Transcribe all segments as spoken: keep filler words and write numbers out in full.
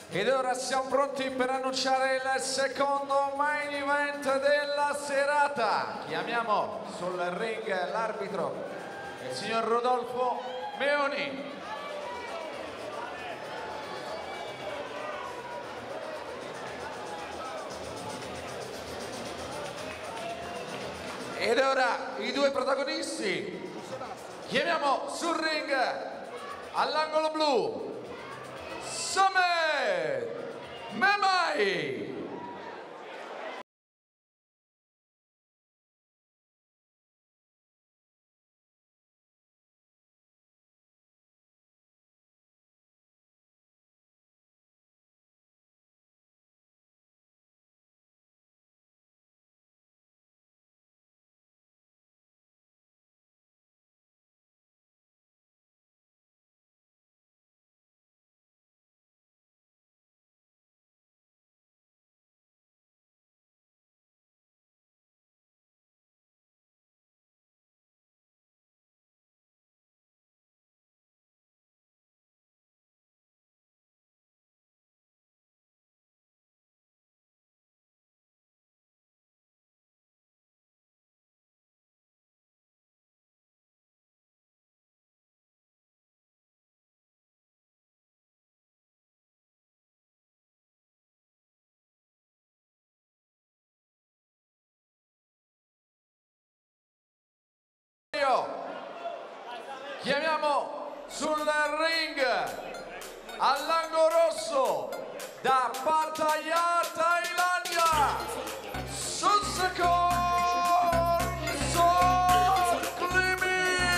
Ed ora siamo pronti per annunciare il secondo main event della serata. Chiamiamo sul ring l'arbitro, il signor Rodolfo Meoni. Ed ora i due protagonisti. Chiamiamo sul ring all'angolo blu Samed Memai. Chiamiamo sul ring all'angolo rosso da Pattaya, Thailandia, Susakon Soklimi.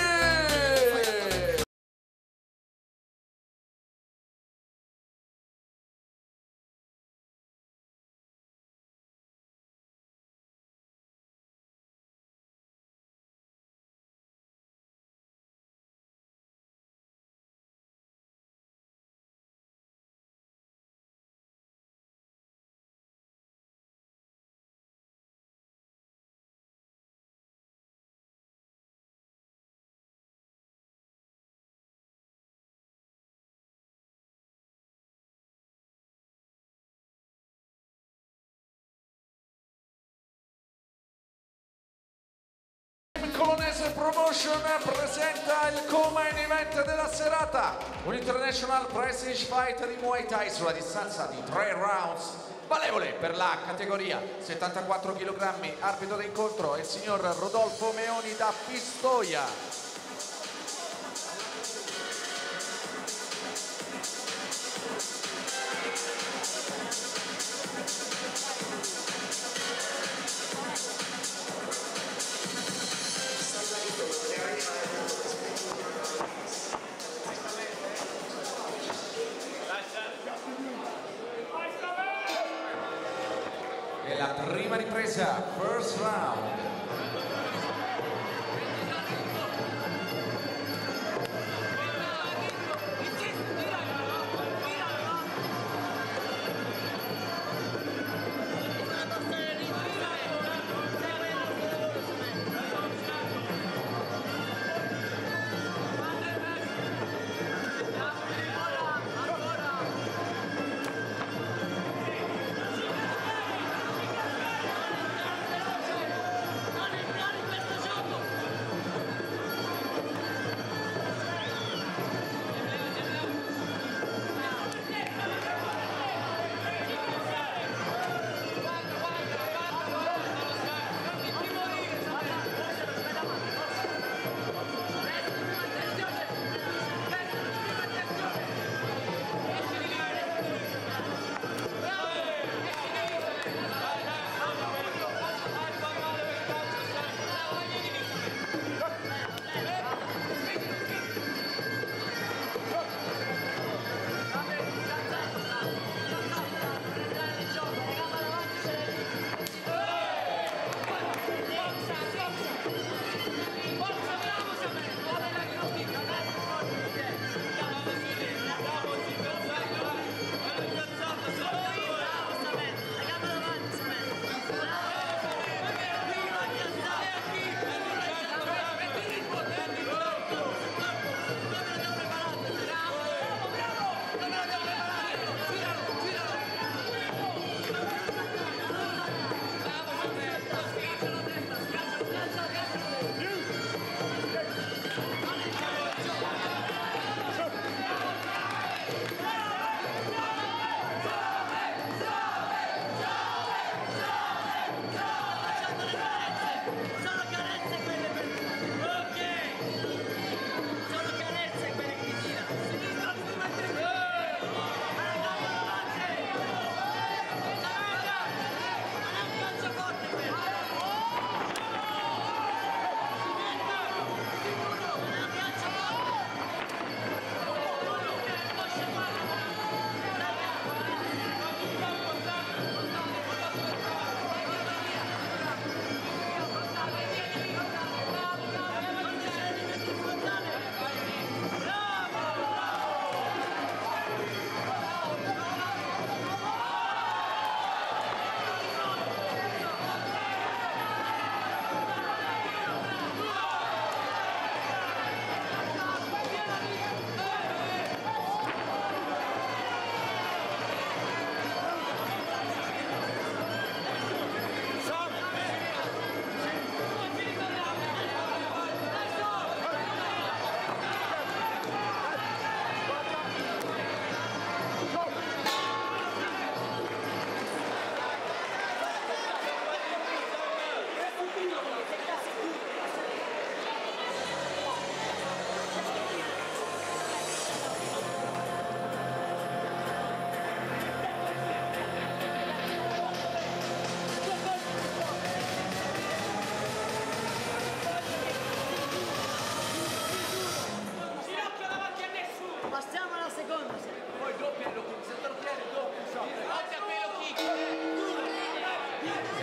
Colonese Promotion presenta il co-main event della serata, un International Prestige Fight di Muay Thai sulla distanza di tre rounds, valevole per la categoria settantaquattro chilogrammi. Arbitro d'incontro è il signor Rodolfo Meoni da Pistoia. E la prima ripresa, first round.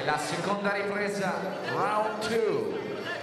la seconda ripresa, round due.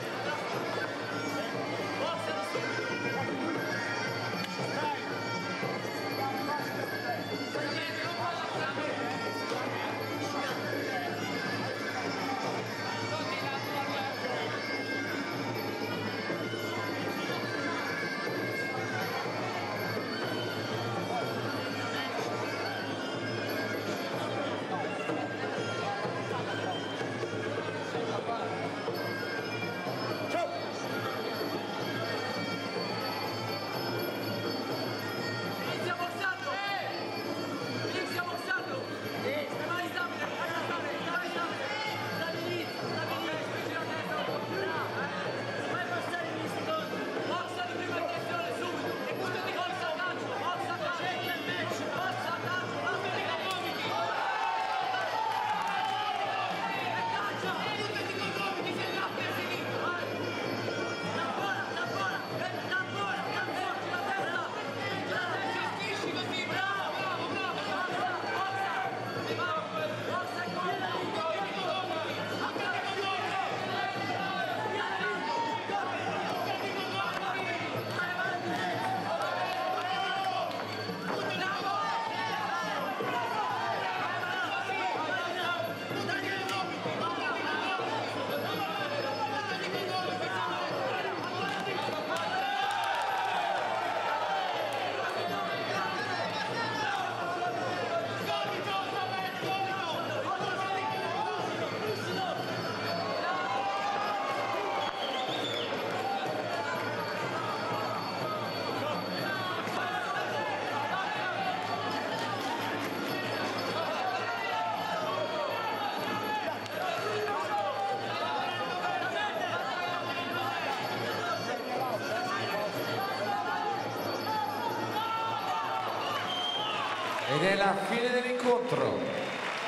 Ed è la fine dell'incontro.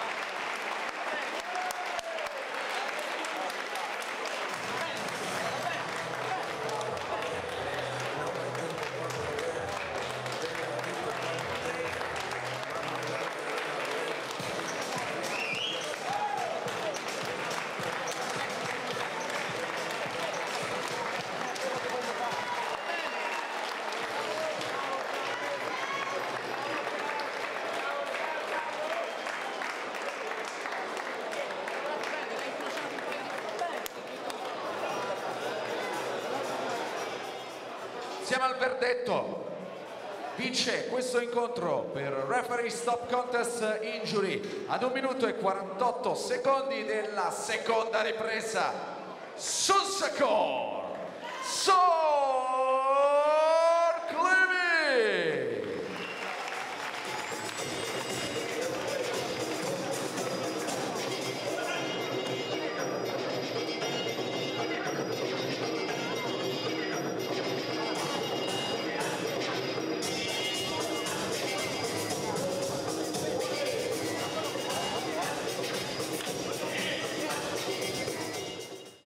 Siamo al verdetto. Vince questo incontro per referee stop contest injury ad un minuto e quarantotto secondi della seconda ripresa, Sunsako.